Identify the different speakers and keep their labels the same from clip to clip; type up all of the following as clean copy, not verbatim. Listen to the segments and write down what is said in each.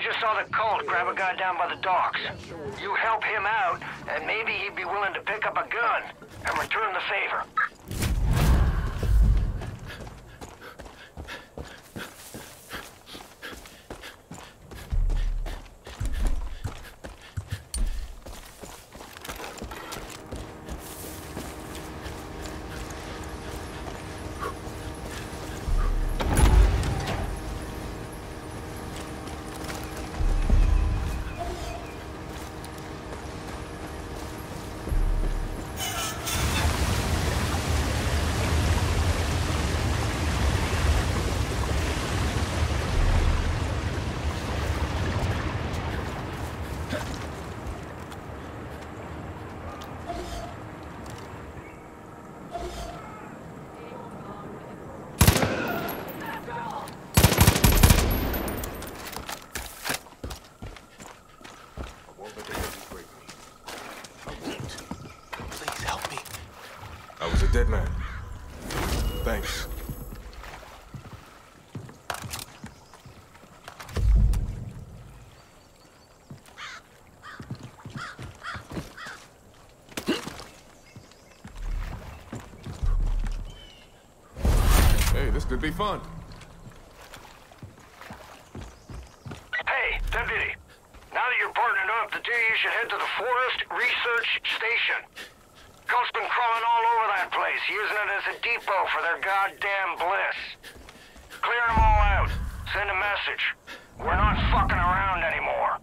Speaker 1: just saw the cult grab a guy down by the docks. You help him out, and maybe he'd be willing to pick up a gun and return the favor.
Speaker 2: Dead man. Thanks. Hey, this could be fun.
Speaker 1: Hey, Deputy. Now that you're partnered up, the two of you should head to the Forest Research Station. Cult's been crawling all over that place, using it as a depot for their goddamn bliss. Clear them all out. Send a message. We're not fucking around anymore.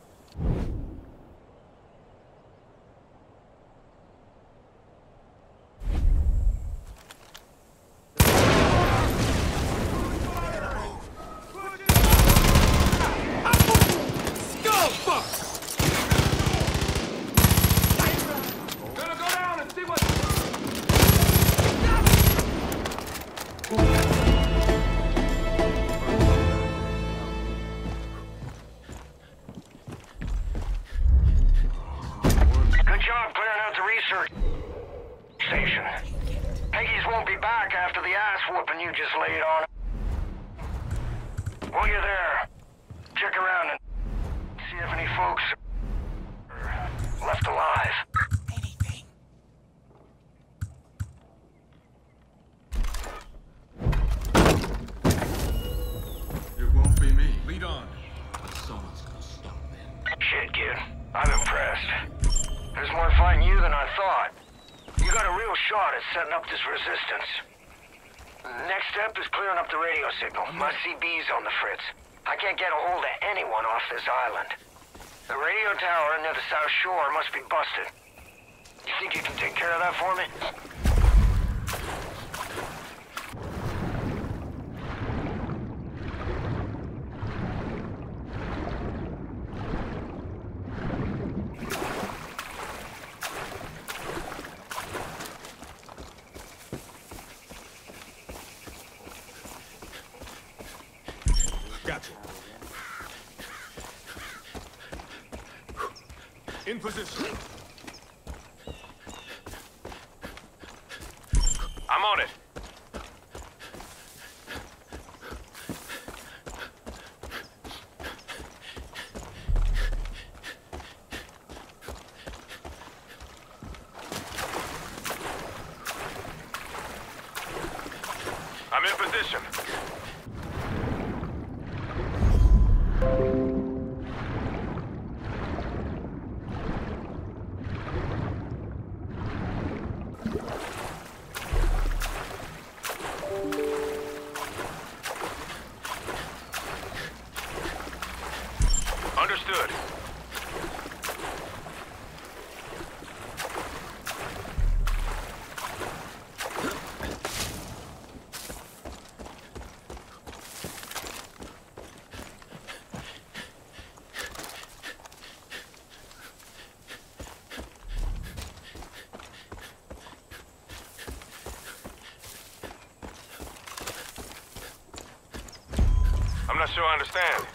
Speaker 1: Station. Peggy's won't be back after the ass whooping you just laid on her. While you're there, check around and see if any folks are left alive.
Speaker 3: Anything.
Speaker 2: It won't be me. Lead on.
Speaker 3: Someone's gonna stop them.
Speaker 1: Shit, kid. I'm impressed. There's more fighting you than I thought. You got a real shot at setting up this resistance. Next step is clearing up the radio signal. My CB's on the fritz. I can't get a hold of anyone off this island. The radio tower near the South Shore must be busted. You think you can take care of that for me?
Speaker 2: Gotcha. In position.
Speaker 4: I'm on it. I'm in position. Understood. I'm not sure I understand.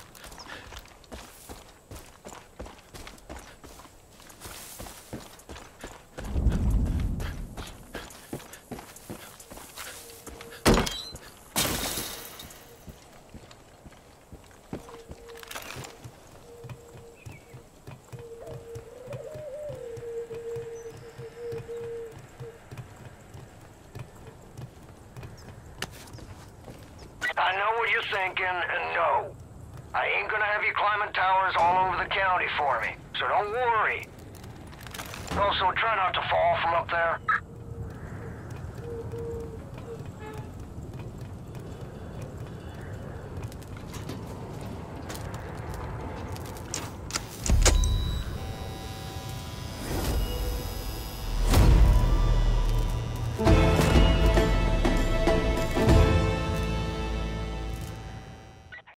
Speaker 1: you're thinking, and no. I ain't gonna have you climbing towers all over the county for me, so don't worry. Also, try not to fall from up there.